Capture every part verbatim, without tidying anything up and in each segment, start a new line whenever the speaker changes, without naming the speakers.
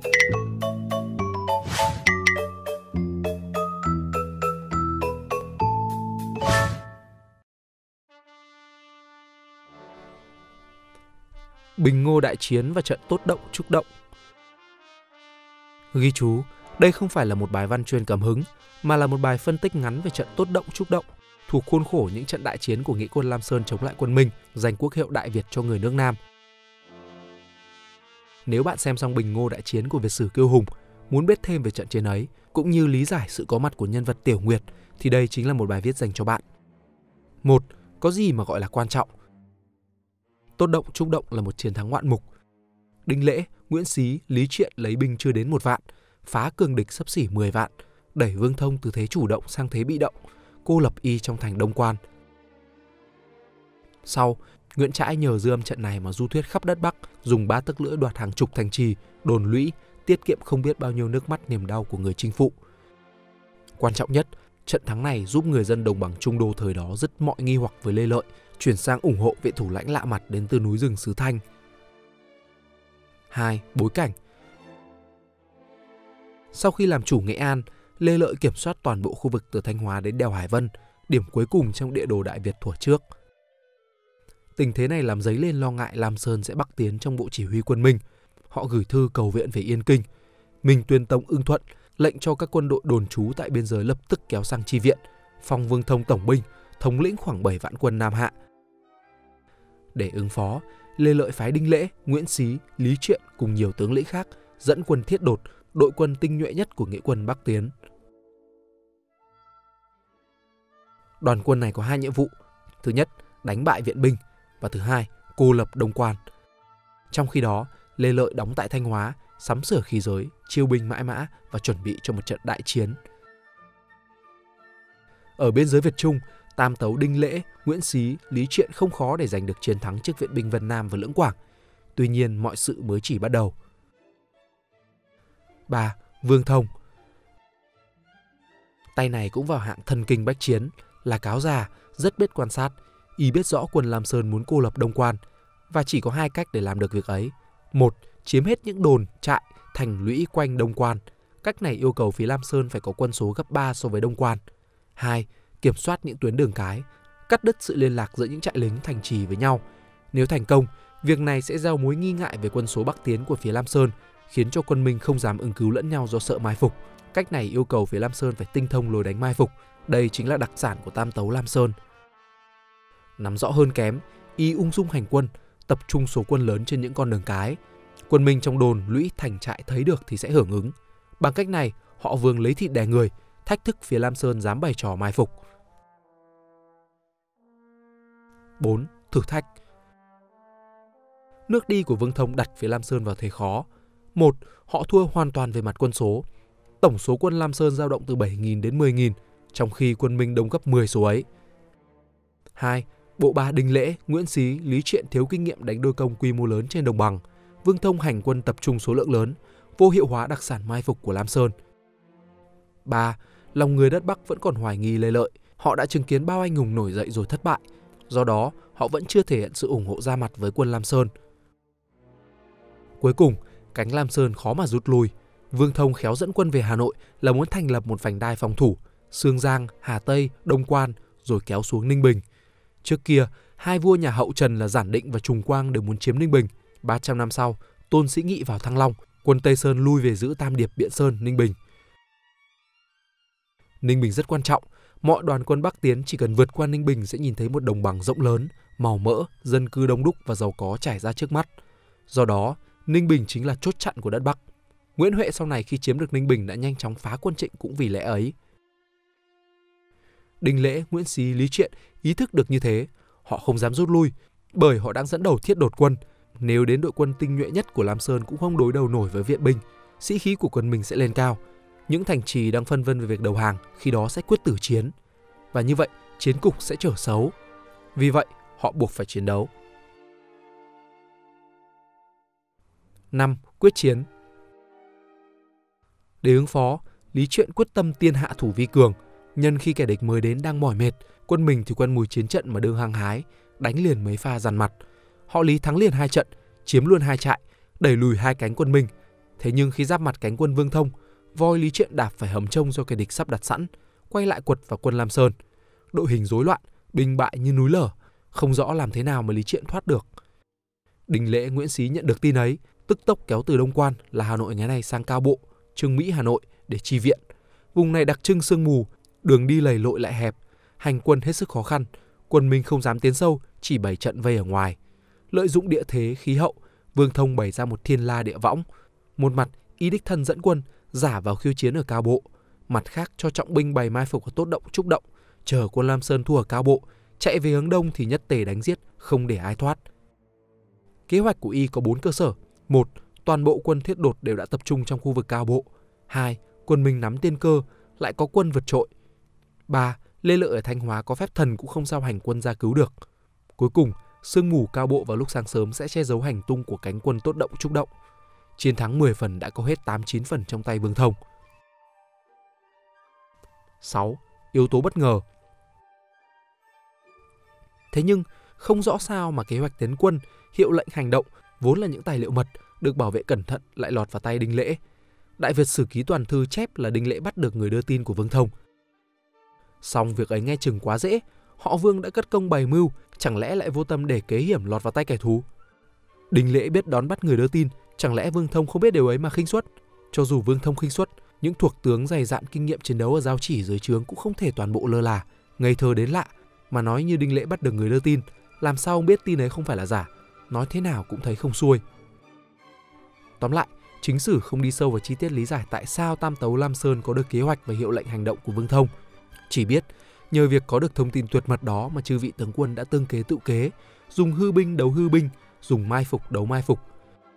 Bình Ngô đại chiến và trận Tốt Động Trúc Động. Ghi chú, đây không phải là một bài văn chuyên cảm hứng, mà là một bài phân tích ngắn về trận Tốt Động Trúc Động, thuộc khuôn khổ những trận đại chiến của nghĩa quân Lam Sơn chống lại quân Minh, giành quốc hiệu Đại Việt cho người nước Nam. Nếu bạn xem xong Bình Ngô đại chiến của Việt sử Kiêu Hùng, muốn biết thêm về trận chiến ấy, cũng như lý giải sự có mặt của nhân vật Tiểu Nguyệt, thì đây chính là một bài viết dành cho bạn. một. Có gì mà gọi là quan trọng? Tốt Động Trúc Động là một chiến thắng ngoạn mục. Đinh Lễ, Nguyễn Xí, Lý Triện lấy binh chưa đến một vạn, phá cường địch xấp xỉ mười vạn, đẩy Vương Thông từ thế chủ động sang thế bị động, cô lập y trong thành Đông Quan. Sau, Nguyễn Trãi nhờ dư âm trận này mà du thuyết khắp đất Bắc, dùng ba tấc lưỡi đoạt hàng chục thành trì, đồn lũy, tiết kiệm không biết bao nhiêu nước mắt niềm đau của người chinh phụ. Quan trọng nhất, trận thắng này giúp người dân đồng bằng Trung Đô thời đó dứt mọi nghi hoặc với Lê Lợi, chuyển sang ủng hộ vị thủ lãnh lạ mặt đến từ núi rừng xứ Thanh. hai. Bối cảnh. Sau khi làm chủ Nghệ An, Lê Lợi kiểm soát toàn bộ khu vực từ Thanh Hóa đến đèo Hải Vân, điểm cuối cùng trong địa đồ Đại Việt thuở trước. Tình thế này làm dấy lên lo ngại Lam Sơn sẽ bắc tiến trong bộ chỉ huy quân Minh. Họ gửi thư cầu viện về Yên Kinh. Minh tuyên tống ưng thuận, lệnh cho các quân đội đồn trú tại biên giới lập tức kéo sang chi viện, phong Vương Thông tổng binh, thống lĩnh khoảng bảy vạn quân Nam Hạ. Để ứng phó, Lê Lợi phái Đinh Lễ, Nguyễn Xí, Lý Triện cùng nhiều tướng lĩnh khác dẫn quân thiết đột, đội quân tinh nhuệ nhất của nghĩa quân bắc tiến. Đoàn quân này có hai nhiệm vụ: thứ nhất, đánh bại viện binh, và thứ hai, cô lập Đông Quan. Trong khi đó, Lê Lợi đóng tại Thanh Hóa, sắm sửa khí giới, chiêu binh mãi mã và chuẩn bị cho một trận đại chiến. Ở biên giới Việt Trung, Tam Tấu Đinh Lễ, Nguyễn Xí, Lý Triện không khó để giành được chiến thắng trước viện binh Vân Nam và Lưỡng Quảng. Tuy nhiên, mọi sự mới chỉ bắt đầu. ba. Vương Thông. Tay này cũng vào hạng thân kinh bách chiến, là cáo già, rất biết quan sát. Y biết rõ quân Lam Sơn muốn cô lập Đông Quan, và chỉ có hai cách để làm được việc ấy. Một, chiếm hết những đồn, trại, thành lũy quanh Đông Quan. Cách này yêu cầu phía Lam Sơn phải có quân số gấp ba so với Đông Quan. Hai, kiểm soát những tuyến đường cái, cắt đứt sự liên lạc giữa những trại lính thành trì với nhau. Nếu thành công, việc này sẽ gieo mối nghi ngại về quân số bắc tiến của phía Lam Sơn, khiến cho quân Minh không dám ứng cứu lẫn nhau do sợ mai phục. Cách này yêu cầu phía Lam Sơn phải tinh thông lối đánh mai phục. Đây chính là đặc sản của Tam Tấu Lam Sơn. Nắm rõ hơn kém, y ung dung hành quân, tập trung số quân lớn trên những con đường cái. Quân Minh trong đồn, lũy, thành trại thấy được thì sẽ hưởng ứng. Bằng cách này, họ vương lấy thịt đè người, thách thức phía Lam Sơn dám bày trò mai phục. bốn. Thử thách. Nước đi của Vương Thông đặt phía Lam Sơn vào thế khó. một. Họ thua hoàn toàn về mặt quân số. Tổng số quân Lam Sơn dao động từ bảy nghìn đến mười nghìn, trong khi quân Minh đông gấp mười số ấy. hai. Bộ ba Đinh Lễ, Nguyễn Xí, Lý Triện thiếu kinh nghiệm đánh đôi công quy mô lớn trên đồng bằng. Vương Thông hành quân tập trung số lượng lớn, vô hiệu hóa đặc sản mai phục của Lam Sơn. ba. Lòng người đất Bắc vẫn còn hoài nghi Lê Lợi. Họ đã chứng kiến bao anh hùng nổi dậy rồi thất bại. Do đó, họ vẫn chưa thể hiện sự ủng hộ ra mặt với quân Lam Sơn. Cuối cùng, cánh Lam Sơn khó mà rút lui. Vương Thông khéo dẫn quân về Hà Nội là muốn thành lập một vành đai phòng thủ, Sương Giang, Hà Tây, Đông Quan, rồi kéo xuống Ninh Bình. Trước kia, hai vua nhà Hậu Trần là Giản Định và Trùng Quang đều muốn chiếm Ninh Bình. ba trăm năm sau, Tôn Sĩ Nghị vào Thăng Long, quân Tây Sơn lui về giữ Tam Điệp, Biện Sơn, Ninh Bình. Ninh Bình rất quan trọng. Mọi đoàn quân Bắc tiến chỉ cần vượt qua Ninh Bình sẽ nhìn thấy một đồng bằng rộng lớn, màu mỡ, dân cư đông đúc và giàu có trải ra trước mắt. Do đó, Ninh Bình chính là chốt chặn của đất Bắc. Nguyễn Huệ sau này khi chiếm được Ninh Bình đã nhanh chóng phá quân Trịnh cũng vì lẽ ấy. Đinh Lễ, Nguyễn Xí, Lý Triện ý thức được như thế, họ không dám rút lui, bởi họ đang dẫn đầu thiết đột quân. Nếu đến đội quân tinh nhuệ nhất của Lam Sơn cũng không đối đầu nổi với viện binh, sĩ khí của quân mình sẽ lên cao. Những thành trì đang phân vân về việc đầu hàng khi đó sẽ quyết tử chiến. Và như vậy, chiến cục sẽ trở xấu. Vì vậy, họ buộc phải chiến đấu. năm. Quyết chiến. Để ứng phó, Lý Triện quyết tâm tiên hạ thủ vi cường. Nhân khi kẻ địch mới đến đang mỏi mệt, quân mình thì quen mùi chiến trận mà đương hăng hái, đánh liền mấy pha dằn mặt. Họ Lý thắng liền hai trận, chiếm luôn hai trại, đẩy lùi hai cánh quân Minh. Thế nhưng khi giáp mặt cánh quân Vương Thông, voi Lý Triện đạp phải hầm trông do kẻ địch sắp đặt sẵn, quay lại quật vào quân Lam Sơn. Đội hình rối loạn, binh bại như núi lở, không rõ làm thế nào mà Lý Triện thoát được. Đinh Lễ, Nguyễn Xí nhận được tin ấy, tức tốc kéo từ Đông Quan là Hà Nội ngày nay sang Cao Bộ, Chương Mỹ Hà Nội để chi viện. Vùng này đặc trưng sương mù, đường đi lầy lội lại hẹp, hành quân hết sức khó khăn. Quân Minh không dám tiến sâu, chỉ bày trận vây ở ngoài. Lợi dụng địa thế, khí hậu, Vương Thông bày ra một thiên la địa võng. Một mặt y đích thân dẫn quân giả vào khiêu chiến ở Cao Bộ, mặt khác cho trọng binh bày mai phục ở Tốt Động, Trúc Động, chờ quân Lam Sơn thua ở Cao Bộ, chạy về hướng đông thì nhất tề đánh giết, không để ai thoát. Kế hoạch của y có bốn cơ sở. Một, toàn bộ quân Thiết Đột đều đã tập trung trong khu vực Cao Bộ. Hai, quân Minh nắm tiên cơ, lại có quân vượt trội. Ba, Lê Lợi ở Thanh Hóa có phép thần cũng không sao hành quân ra cứu được. Cuối cùng, sương mù Cao Bộ vào lúc sáng sớm sẽ che giấu hành tung của cánh quân Tốt Động, Trúc Động. Chiến thắng mười phần đã có hết tám chín phần trong tay Vương Thông. sáu. Yếu tố bất ngờ. Thế nhưng, không rõ sao mà kế hoạch tiến quân, hiệu lệnh hành động, vốn là những tài liệu mật, được bảo vệ cẩn thận lại lọt vào tay Đinh Lễ. Đại Việt Sử Ký Toàn Thư chép là Đinh Lễ bắt được người đưa tin của Vương Thông. Song việc ấy nghe chừng quá dễ, họ Vương đã cất công bày mưu, chẳng lẽ lại vô tâm để kế hiểm lọt vào tay kẻ thù. Đinh Lễ biết đón bắt người đưa tin, chẳng lẽ Vương Thông không biết điều ấy mà khinh suất? Cho dù Vương Thông khinh suất, những thuộc tướng dày dạn kinh nghiệm chiến đấu ở giao chỉ dưới trướng cũng không thể toàn bộ lơ là, ngây thơ đến lạ, mà nói như Đinh Lễ bắt được người đưa tin, làm sao ông biết tin ấy không phải là giả, nói thế nào cũng thấy không xuôi. Tóm lại, chính sử không đi sâu vào chi tiết lý giải tại sao Tam Tấu Lam Sơn có được kế hoạch và hiệu lệnh hành động của Vương Thông. Chỉ biết, nhờ việc có được thông tin tuyệt mật đó mà chư vị tướng quân đã tương kế tự kế, dùng hư binh đấu hư binh, dùng mai phục đấu mai phục.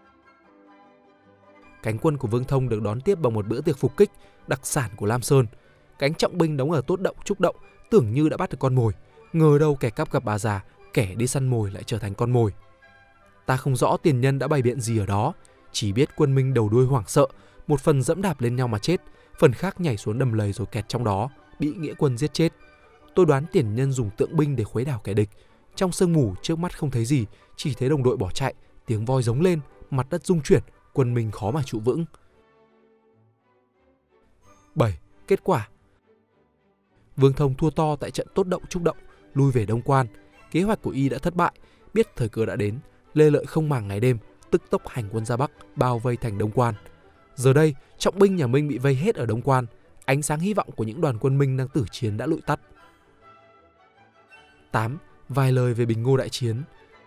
Cánh quân của Vương Thông được đón tiếp bằng một bữa tiệc phục kích, đặc sản của Lam Sơn. Cánh trọng binh đóng ở Tốt Động, Trúc Động tưởng như đã bắt được con mồi, ngờ đâu kẻ cắp gặp bà già, kẻ đi săn mồi lại trở thành con mồi. Ta không rõ tiền nhân đã bày biện gì ở đó, chỉ biết quân Minh đầu đuôi hoảng sợ, một phần dẫm đạp lên nhau mà chết, phần khác nhảy xuống đầm lầy rồi kẹt trong đó, bị nghĩa quân giết chết. Tôi đoán tiền nhân dùng tượng binh để khuấy đảo kẻ địch. Trong sương mù trước mắt không thấy gì, chỉ thấy đồng đội bỏ chạy, tiếng voi giống lên, mặt đất rung chuyển, quân Minh khó mà trụ vững. bảy. Kết quả. Vương Thông thua to tại trận Tốt Động, Trúc Động, lui về Đông Quan. Kế hoạch của y đã thất bại, biết thời cơ đã đến, Lê Lợi không màng ngày đêm, tức tốc hành quân ra Bắc, bao vây thành Đông Quan. Giờ đây, trọng binh nhà Minh bị vây hết ở Đông Quan, ánh sáng hy vọng của những đoàn quân Minh đang tử chiến đã lụi tắt. tám. Vài lời về Bình Ngô đại chiến.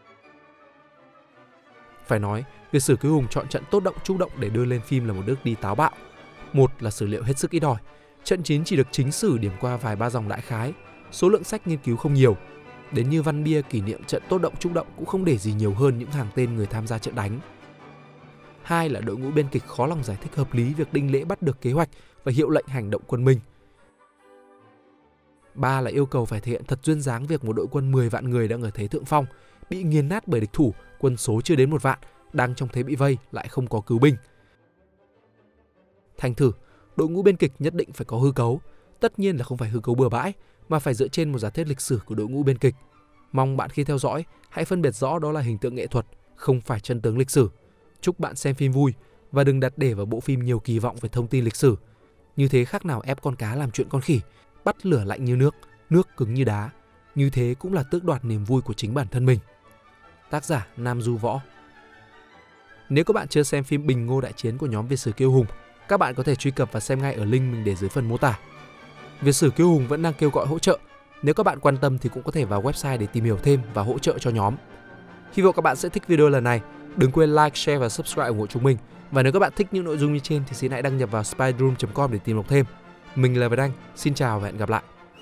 Phải nói, Việt Sử Ký Hùng chọn trận Tốt Động, Trúc Động để đưa lên phim là một bước đi táo bạo. Một là sử liệu hết sức ít ỏi, trận chiến chỉ được chính sử điểm qua vài ba dòng đại khái, số lượng sách nghiên cứu không nhiều. Đến như văn bia kỷ niệm trận Tốt Động, Trúc Động cũng không để gì nhiều hơn những hàng tên người tham gia trận đánh. Hai là đội ngũ biên kịch khó lòng giải thích hợp lý việc Đinh Lễ bắt được kế hoạch và hiệu lệnh hành động quân Minh. Ba là yêu cầu phải thể hiện thật duyên dáng việc một đội quân mười vạn người đang ở thế thượng phong, bị nghiền nát bởi địch thủ, quân số chưa đến một vạn, đang trong thế bị vây lại không có cứu binh. Thành thử, đội ngũ biên kịch nhất định phải có hư cấu, tất nhiên là không phải hư cấu bừa bãi, mà phải dựa trên một giả thiết lịch sử của đội ngũ biên kịch. Mong bạn khi theo dõi, hãy phân biệt rõ đó là hình tượng nghệ thuật, không phải chân tướng lịch sử. Chúc bạn xem phim vui và đừng đặt để vào bộ phim nhiều kỳ vọng về thông tin lịch sử. Như thế khác nào ép con cá làm chuyện con khỉ, bắt lửa lạnh như nước, nước cứng như đá. Như thế cũng là tước đoạt niềm vui của chính bản thân mình. Tác giả Nam Du Võ. Nếu các bạn chưa xem phim Bình Ngô đại chiến của nhóm Việt Sử Kiêu Hùng, các bạn có thể truy cập và xem ngay ở link mình để dưới phần mô tả. Việt Sử Kiêu Hùng vẫn đang kêu gọi hỗ trợ. Nếu các bạn quan tâm thì cũng có thể vào website để tìm hiểu thêm và hỗ trợ cho nhóm. Hy vọng các bạn sẽ thích video lần này. Đừng quên like, share và subscribe ủng hộ chúng mình. Và nếu các bạn thích những nội dung như trên thì xin hãy đăng nhập vào spyroom chấm com để tìm đọc thêm. Mình là Việt Anh, xin chào và hẹn gặp lại.